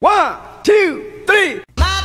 1, 2, 3.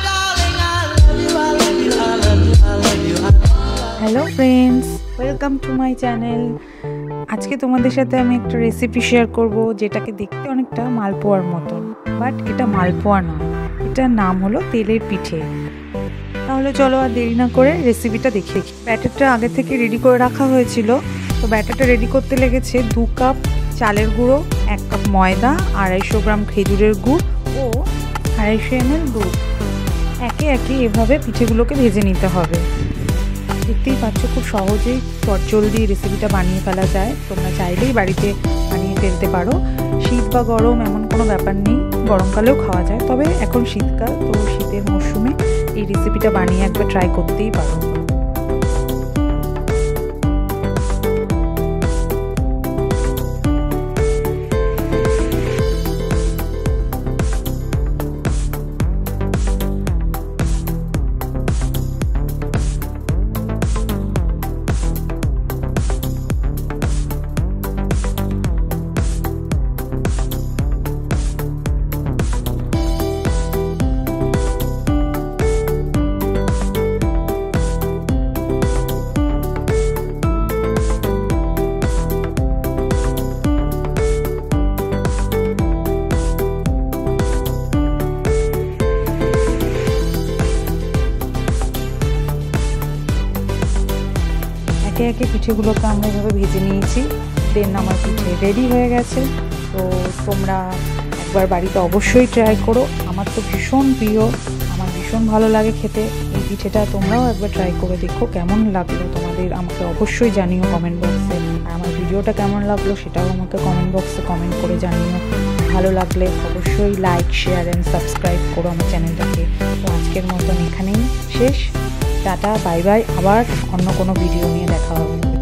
Hello friends, welcome to my channel. আজকে তোমাদের সাথে আমি একটা রেসিপি শেয়ার করব যেটাকে দেখতে অনেকটা মালপোয়ার মতন, বাট এটা মালপোয়া নয়, এটার নাম হলো তেলের পিঠে। তাহলে চলো আর দেরি না করে রেসিপিটা দেখে। ব্যাটারটা আগে থেকে রেডি করে রাখা হয়েছিল। তো ব্যাটারটা রেডি করতে লেগেছে 2 কাপ চালের গুঁড়ো, 1 কাপ ময়দা, 250 গ্রাম খেজুরের গুড় ও 250 ml দুধ। একে একে এভাবে পিঠেগুলোকে ভেজে নিতে হবে। দেখতেই পাচ্ছ খুব সহজেই চটজলদি রেসিপিটা বানিয়ে ফেলা যায়। তোমরা চাইলেই বাড়িতে বানিয়ে ফেলতে পারো। শীত বা গরম এমন কোনো ব্যাপার নেই, গরমকালেও খাওয়া যায়। তবে এখন শীতকাল, তো শীতের মরশুমে এই রেসিপিটা বানিয়ে একবার ট্রাই করতেই পারো। একে একে পিঠেগুলোকে আমরা এভাবে ভেজে নিয়েছি। দেন আমার পিঠে রেডি হয়ে গেছে। তো তোমরা একবার বাড়িতে অবশ্যই ট্রাই করো। আমার তো ভীষণ প্রিয়, আমার ভীষণ ভালো লাগে খেতে এই পিঠেটা। তোমরাও একবার ট্রাই করে দেখো কেমন লাগলো তোমাদের, আমাকে অবশ্যই জানিও কমেন্ট বক্সে। আর আমার ভিডিওটা কেমন লাগলো সেটাও আমাকে কমেন্ট বক্সে কমেন্ট করে জানিও। ভালো লাগলে অবশ্যই লাইক, শেয়ার অ্যান্ড সাবস্ক্রাইব করো আমার চ্যানেলটাকে। তো আজকের মতন এখানেই শেষ। Tata, bye bye. আবার অন্য কোনো ভিডিও নিয়ে দেখা হবে।